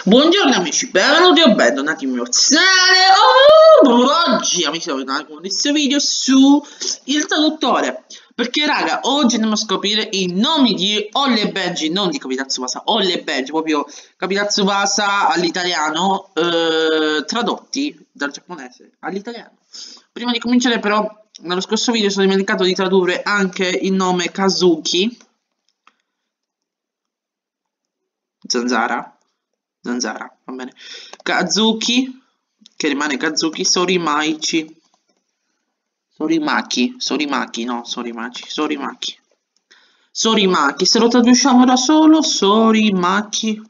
Buongiorno amici, benvenuti o bentornati nel mio canale. Oggi amici siamo tornati con questo video su il traduttore. Perché raga, oggi andiamo a scoprire i nomi di Holly e Benji, non di Capitan Tsubasa, Holly e Benji, proprio Capitan Tsubasa all'italiano, tradotti dal giapponese all'italiano. Prima di cominciare però, nello scorso video sono dimenticato di tradurre anche il nome Kazuki. Zanzara, va bene. Kazuki, che rimane Kazuki, Sorimaichi. Sorimaki, se lo traduciamo da solo, Sorimaki.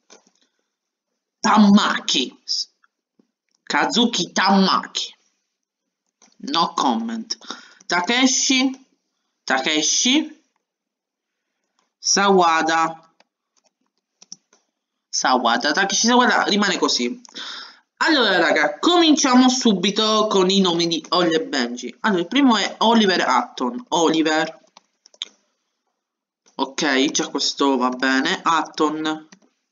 Tammaki. Kazuki Tammaki. No comment. Takeshi. Sawada. Takeshi Sawada rimane così. Allora raga, cominciamo subito con i nomi di Holly e Benji. Allora, il primo è Oliver Hutton. Oliver. Ok, già questo va bene. Hutton,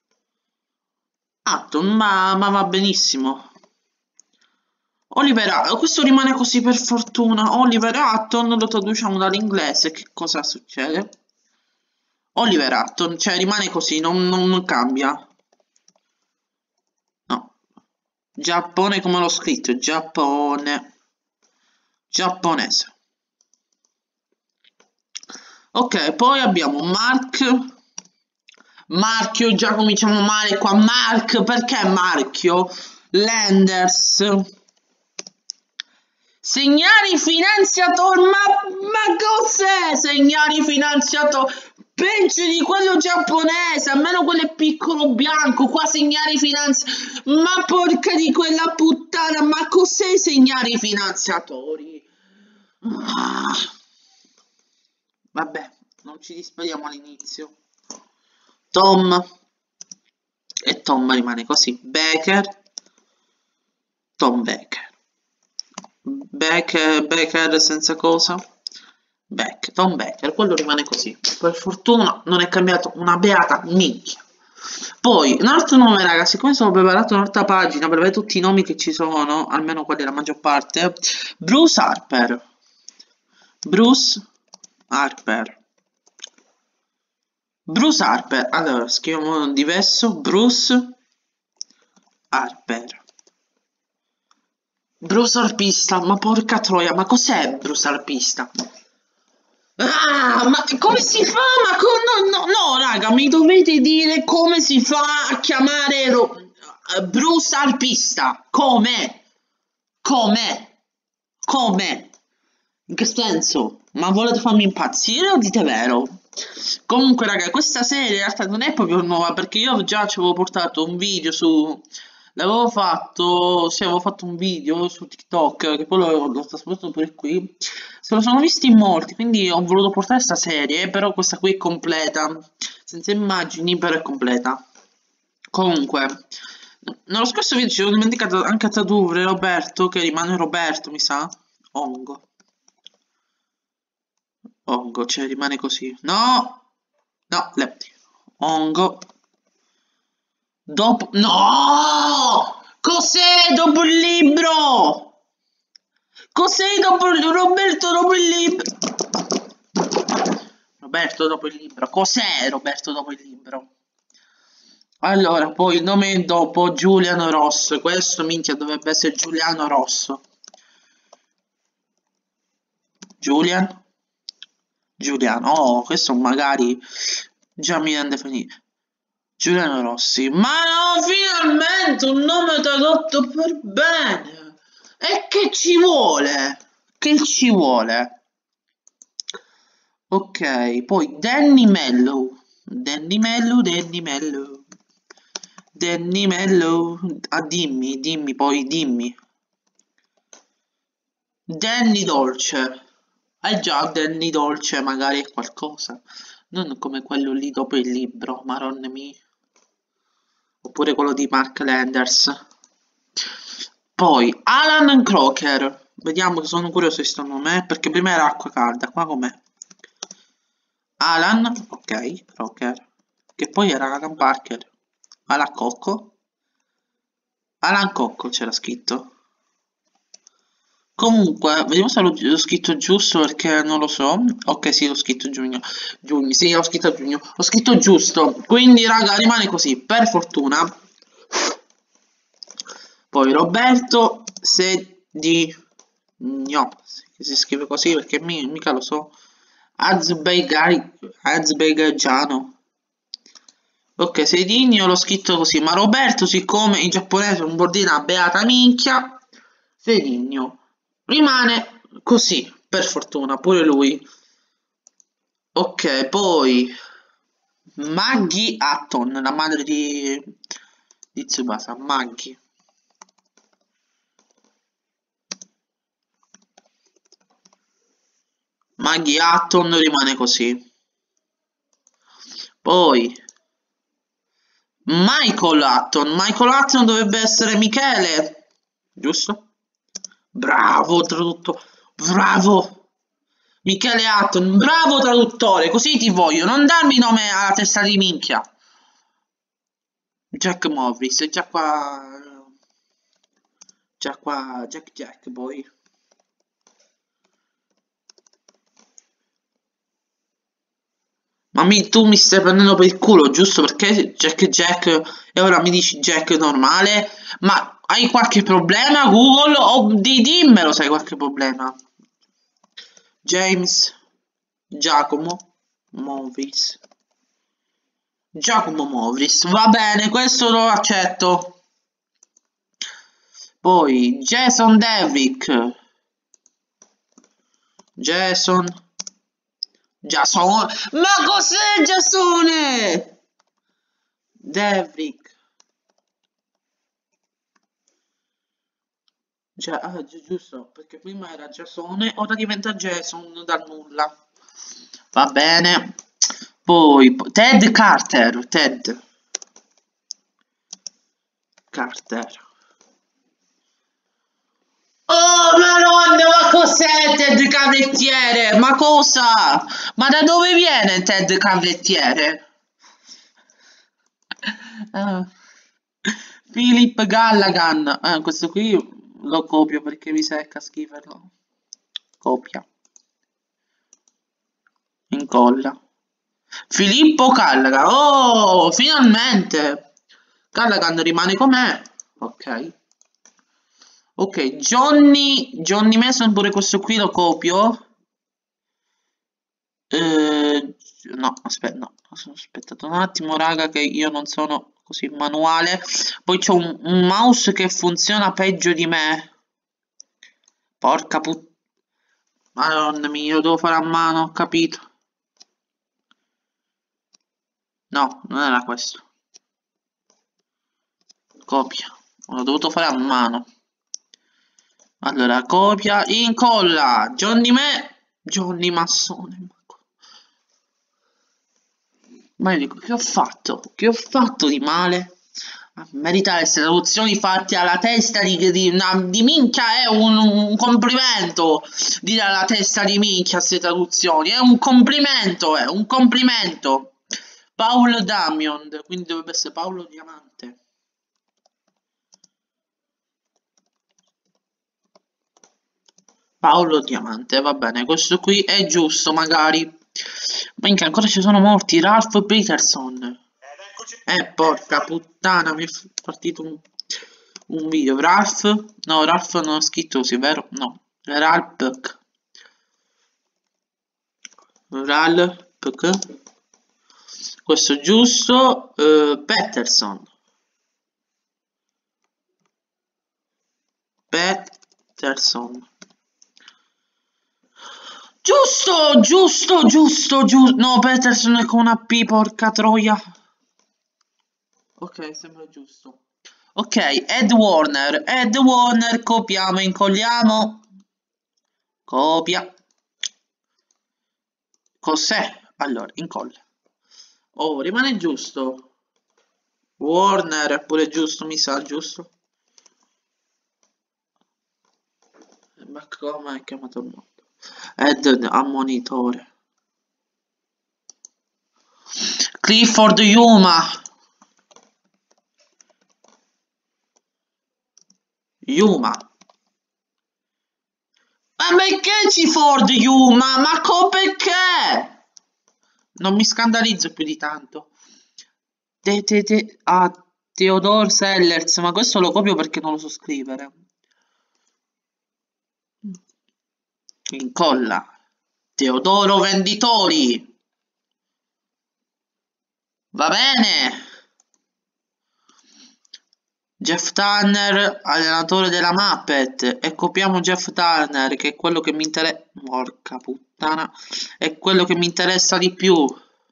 ma va benissimo. Oliver, questo rimane così per fortuna. Oliver Hutton lo traduciamo dall'inglese. Che cosa succede? Oliver Hutton, cioè rimane così, non cambia. Giappone come l'ho scritto, Giappone, giapponese. Ok, poi abbiamo marchio, già cominciamo male qua, perché marchio? Landers. Segnali finanziatori, ma cos'è segnali finanziatori? Peggio di quello giapponese, almeno quello è piccolo bianco, qua segnali finanziatori, ma porca di quella puttana, ma cos'è segnali finanziatori? Vabbè, non ci disperiamo all'inizio. Tom, e Tom rimane così, Tom Becker senza cosa? Tom Becker, quello rimane così. Per fortuna non è cambiato una beata minchia. Poi, un altro nome, raga, siccome sono preparato un'altra pagina per vedere tutti i nomi che ci sono, almeno quelli della maggior parte, Bruce Harper. Allora, scriviamo diverso, Bruce Harper. Bruce Arpista, ma porca troia, ma cos'è Bruce Arpista? Ah, ma come si fa? No, raga, mi dovete dire come si fa a chiamare Bruce Arpista? Come? In che senso? Ma volete farmi impazzire o dite vero? Comunque, raga, questa serie in realtà non è proprio nuova perché io già ci avevo portato un video su. L'avevo fatto, sì, avevo fatto un video su TikTok che poi l'ho trasposto pure qui. Se lo sono visti in molti, quindi ho voluto portare questa serie, però questa qui è completa, senza immagini, però è completa. Comunque, nello scorso video ci ho dimenticato anche a tradurre Roberto, che rimane Roberto, mi sa. Ongo, cioè rimane così. No, Lepti. Ongo. Dopo. No! Cos'è dopo il libro? Cos'è dopo il Roberto dopo il libro? Roberto dopo il libro. Cos'è Roberto dopo il libro? Allora, poi il nome dopo Giuliano Rosso. Questo minchia dovrebbe essere Giuliano Rosso. Giuliano, oh, questo magari già mi rende felice. Giuliano Rossi, ma no, finalmente un nome tradotto per bene. E che ci vuole? Che ci vuole? Ok, poi Danny Mello. Ah, dimmi, poi dimmi. Danny Dolce. Già, Danny Dolce magari è qualcosa. Non come quello lì dopo il libro, Maronna mia. Oppure quello di Mark Landers. Poi Alan Crocker. Vediamo che sono curioso di sto nome, perché prima era acqua calda, qua com'è? Alan, ok, Crocker. Che poi era Alan Parker. Alan Cocco. Alan Cocco c'era scritto. Comunque, vediamo se l'ho scritto giusto perché non lo so. Ok, sì, l'ho scritto giugno. Giugno, sì, l'ho scritto a giugno. Ho scritto giusto. Quindi, raga, rimane così, per fortuna. Poi Roberto Sedigno. Si scrive così perché mica lo so. Azerbaigiano. Ok, Sedigno l'ho scritto così, ma Roberto, siccome in giapponese è un bordina beata minchia, Sedigno. Rimane così, per fortuna, pure lui. Ok, poi Maggie Hutton, la madre di Tsubasa, Maggie. Maggie Hutton rimane così. Poi Michael Hutton dovrebbe essere Michele, giusto? Bravo tradutto, bravo! Michele Hutton, bravo traduttore, così ti voglio, non darmi nome alla testa di minchia. Jack Morris, già qua, Jack poi. Ma tu mi stai prendendo per il culo, giusto perché Jack e ora mi dici Jack normale? Ma hai qualche problema Google? O dimmelo se hai qualche problema. James, Giacomo, Morris. Giacomo Morris, va bene, questo lo accetto. Poi Jason Devrick. Jason. Jason. Ma cos'è Jasone? Devrick. Giusto, perché prima era Jasone, ora diventa Jason dal nulla. Va bene. Poi Ted Carter. Ted Carter. Oh madonna, ma cos'è Ted Cavettiere? Ma cosa? Ma da dove viene Ted Cavettiere? Ah. Philip Gallagher. Questo qui lo copio perché mi secca scriverlo. Copia. Incolla. Filippo Callaghan. Oh, finalmente. Callaghan rimane com'è. Ok. Ok, Johnny Mason, pure questo qui lo copio. No, aspetta, no, aspettate un attimo, raga, che io non sono così manuale. Poi c'ho un mouse che funziona peggio di me. Porca puttana. Madonna mia, lo devo fare a mano, ho capito. No, non era questo. Copia. L'ho dovuto fare a mano. Allora, copia, incolla. Johnny Massone. Ma io dico, che ho fatto? Che ho fatto di male? Merita le traduzioni fatte alla testa di minchia è un complimento. Dire alla testa di minchia queste traduzioni è un complimento, è un complimento. Paul Damion, quindi dovrebbe essere Paolo Diamante. Paolo Diamante, va bene, questo qui è giusto magari. Minchia, ancora ci sono morti. Ralph Peterson. Porca puttana, mi è partito un video. Ralph? No, Ralph non ho scritto così, vero? No. Ralph. Ralph. Questo è giusto. Peterson. Peterson. Giusto. No, Peterson è con una P, porca troia. Ok, sembra giusto. Ok, Ed Warner, copiamo, incolliamo. Copia. Cos'è? Allora, incolla. Oh, rimane giusto. Warner è pure giusto, mi sa, giusto? Ma come è chiamato il mondo? Ed ammonitore. Clifford Yuma. Yuma. Ma perché ci Ford Yuma? Ma perché? Non mi scandalizzo più di tanto. Theodore Sellers, ma questo lo copio perché non lo so scrivere. Incolla. Teodoro Venditori. Va bene. Jeff Turner, allenatore della Muppet. E copiamo Jeff Turner, che è quello che mi interessa. Porca puttana. È quello che mi interessa di più.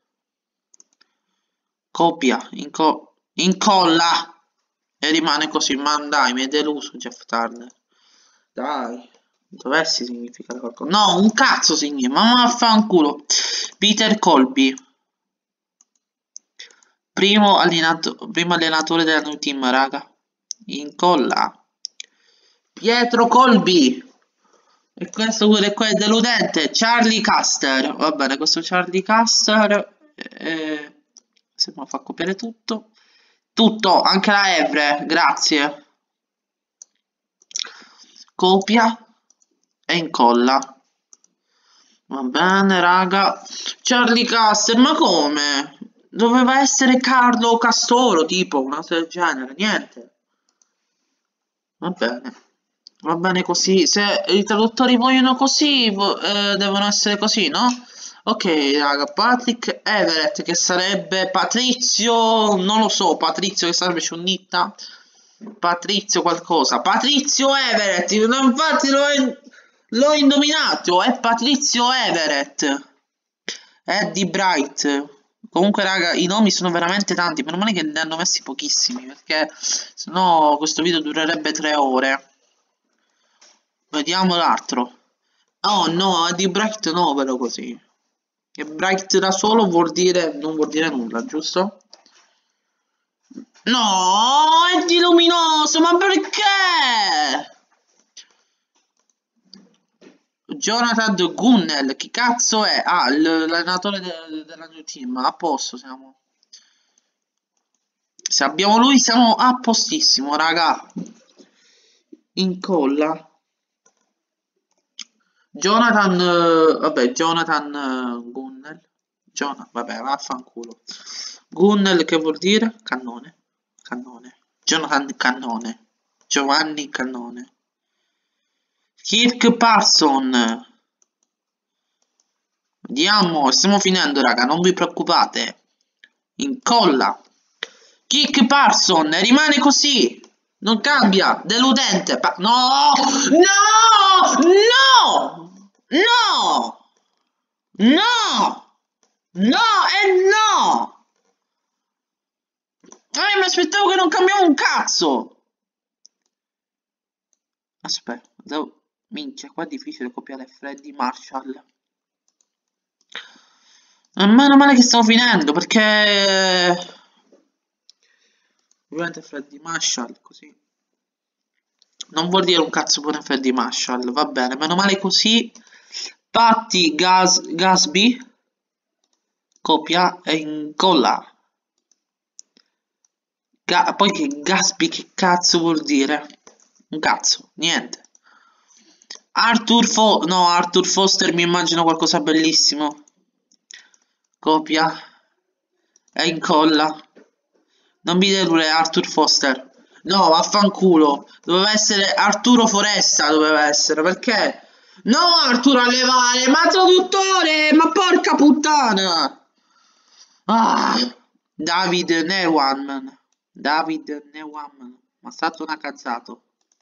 Copia. Incolla. E rimane così. Ma dai, mi è deluso Jeff Turner. Dai. Dovessi significare qualcosa. No, un cazzo significa. Ma vaffanculo. Peter Colby. Primo allenatore della New Team, raga. Incolla. Pietro Colby. E questo pure qua è deludente. Charlie Caster. Va bene, questo Charlie Caster. Se me lo fa copiare tutto. Tutto, anche la Evre. Grazie. Copia. E incolla. Va bene, raga. Charlie Caster, ma come? Doveva essere Carlo Castoro, tipo, una cosa del genere. Niente. Va bene così. Se i traduttori vogliono così, devono essere così, no? Ok, raga, Patrick Everett, che sarebbe Patrizio, non lo so, Patrizio che sarebbe Ciunnitta, Patrizio qualcosa, Patrizio Everett, infatti l'ho indovinato, è Patrizio Everett, Eddie Bright. Comunque, raga, i nomi sono veramente tanti, meno male che ne hanno messi pochissimi, perché sennò questo video durerebbe 3 ore. Vediamo l'altro. Oh no, Eddie Bright no, però così. E Bright da solo vuol dire, non vuol dire nulla, giusto? No, è di luminoso, ma perché? Jonathan Gunnell, chi cazzo è? Ah, l'allenatore della New Team, a posto siamo. Se abbiamo lui siamo a postissimo, raga. Incolla. Jonathan, vabbè, Jonathan Gunnell. Vabbè, vaffanculo. Gunnell che vuol dire? Cannone. Cannone. Jonathan Cannone. Giovanni Cannone. Kirk Parson. Vediamo, stiamo finendo, raga, non vi preoccupate. Incolla. Kirk Parson, rimane così. Non cambia, deludente. No! No! No! No! No! No e no! Mi aspettavo che non cambiamo un cazzo! Aspetta, minchia, qua è difficile copiare Freddy Marshall. Meno male che stiamo finendo, perché... Ovviamente Freddy Marshall, così. Non vuol dire un cazzo pure Freddy Marshall, va bene, meno male così. Patti Gasby, copia e incolla. Poi che Gasby che cazzo vuol dire? Un cazzo, niente. Arthur Foster mi immagino qualcosa bellissimo. Copia e incolla. Non mi deludere Arthur Foster. No, vaffanculo. Doveva essere Arturo Foresta, doveva essere, perché? No, Arturo Allevare, ma traduttore, ma porca puttana. Ah, David Newan. David Newan. Ma è stato una cazzato.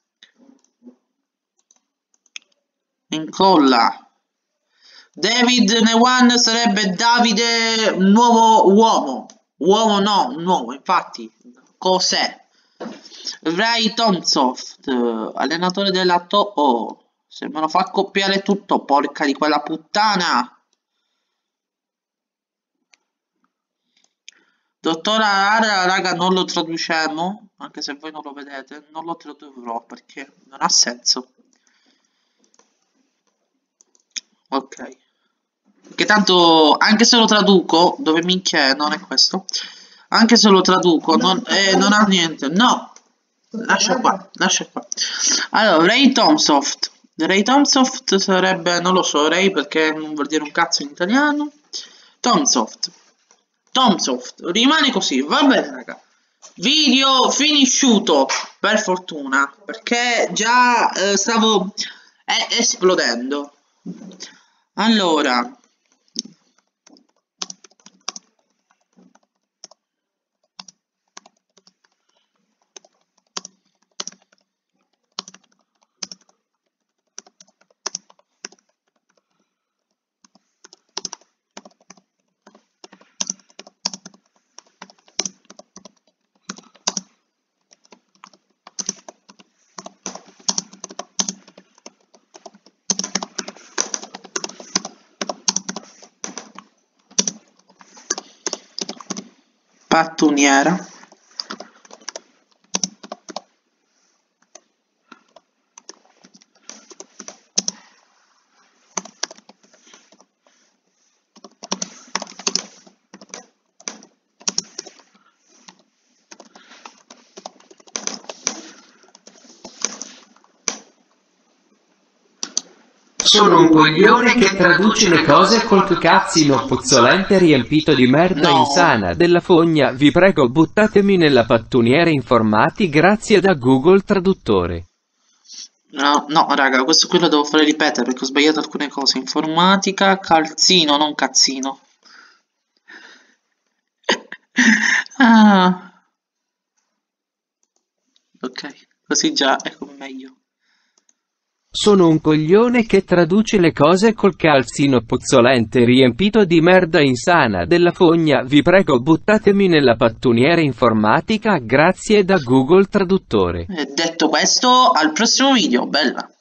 Incolla. David Newan sarebbe Davide nuovo uomo. Uomo no, nuovo, infatti. Cos'è? Ray Thompsoft, allenatore della Oh, se me lo fa copiare tutto, porca di quella puttana. Dottora Lara, raga, non lo traduciamo, anche se voi non lo vedete, non lo tradurrò perché non ha senso. Ok. Che tanto, anche se lo traduco, dove minchia è, non è questo. Anche se lo traduco, non ha niente. No! Lascia qua, lascia qua. Allora, Ray Tomsoft. Ray Tomsoft sarebbe, non lo so, Ray perché non vuol dire un cazzo in italiano. Tomsoft. Tomsoft, rimane così, va bene raga. Video finisciuto, per fortuna, perché già stavo esplodendo. Allora, pattuniera. Sono un coglione che traduce le cose col cazzino puzzolente riempito di merda No. insana della fogna. Vi prego, buttatemi nella pattuniera informati grazie da Google Traduttore. No, no, raga, questo qui lo devo fare ripetere perché ho sbagliato alcune cose. Informatica, calzino, non cazzino. Ah, ok, così già è come meglio. Sono un coglione che traduce le cose col calzino puzzolente riempito di merda insana della fogna. Vi prego, buttatemi nella pattuniera informatica grazie da Google Traduttore. E detto questo, al prossimo video, bella.